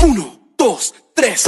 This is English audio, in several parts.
1, 2, 3.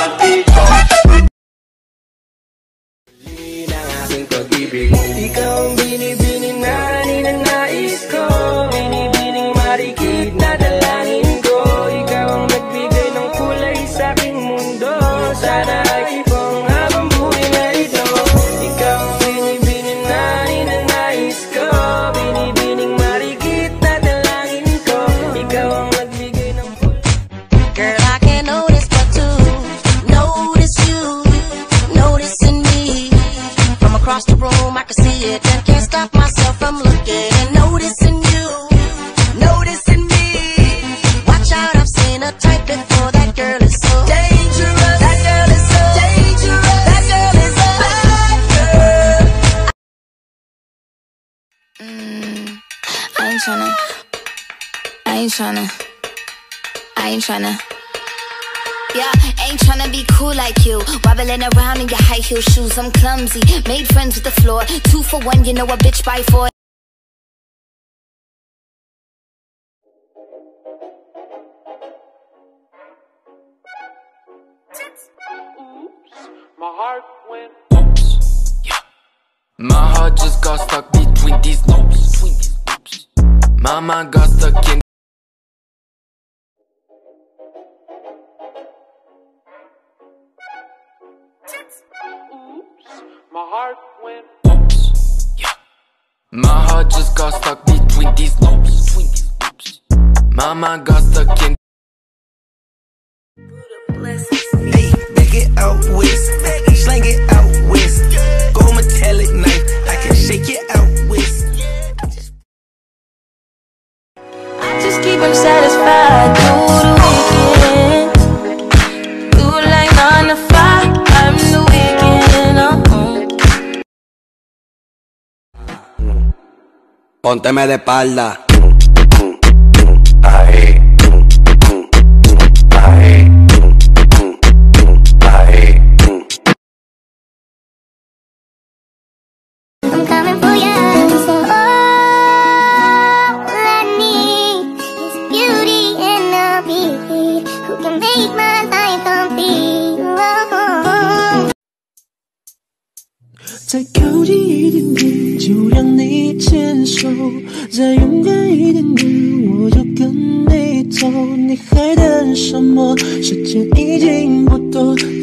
Ikaw ang binibining na ninanais ko, binibining marikit na dalangin ko. Ikaw ang nagbigay ng kulay sa aking mundo. Sana ay ipong habang buhay na ito. Ikaw ang binibining na ninanais ko, binibining marikit na dalangin ko. Ikaw ang nagbigay ng kulay. Girl, I can't notice but to notice you, noticing me. From across the room I can see it and can't stop myself from looking and noticing you, noticing me. Watch out, I've seen a type before. That girl is so dangerous. That girl is so dangerous. That girl is a bad girl. I ain't tryna. Yeah, ain't tryna be cool like you. Wobbling around in your high heel shoes. I'm clumsy, made friends with the floor. 2 for 1, you know a bitch by 4. My heart went oops. Yeah. My heart just got stuck between these loops. My mind got stuck in. My heart went oops. Yeah. My heart just got stuck between these loops. My mind got stuck in. Hey, back it out west, slang it out west. Go metallic knife, I can shake it out west. I just keep him satisfied through the weekend. Do like 9 to 5, I'm the weekend. Pónteme de espalda. Ahí. Ahí. Ahí. I'm coming for you. So all I need is beauty and a beat who can make my life complete. Oh. 再靠近一点点，就让你牵手；再勇敢一点点，我就跟你走。你还等什么？时间已经不多，